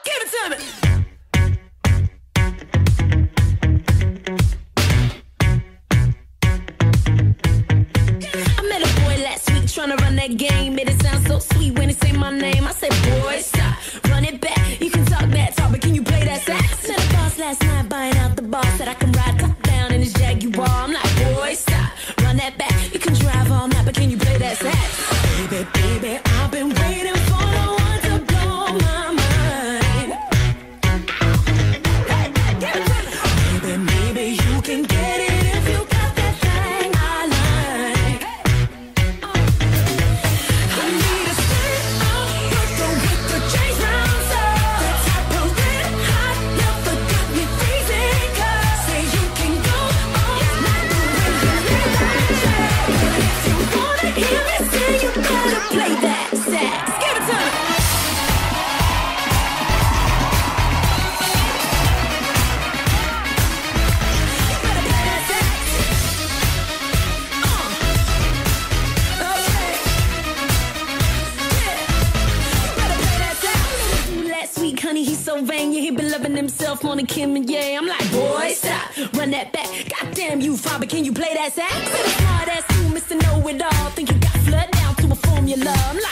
Give it to me. I met a boy last week trying to run that game. Made it sound so sweet when he say my name. I said, boy, stop, run it back. You can talk that talk, but can you play that sax? Met a boss last night buying out the bar. Said I can ride top down in his Jaguar. I'm like, boy, stop, run that back. You can drive all night, but can you play that sax? Baby, baby, I've been waiting for the one to blow my mind. Baby, maybe you can get it if you got that thing I like. I need a skirt with the chains round up. The type of red hot never got me freezing cold. Say you can go all night the way you like. If you wanna hear me sing, you better play that sax. Give it to me. Last week, honey, he's so vain. Yeah, he been loving himself more than Kim and Ye. I'm like, boy, stop, run that back. Goddamn you, father, can you play that sax? Smart ass you, Mr. Know It All. Think you got flood down to a formula. I'm like,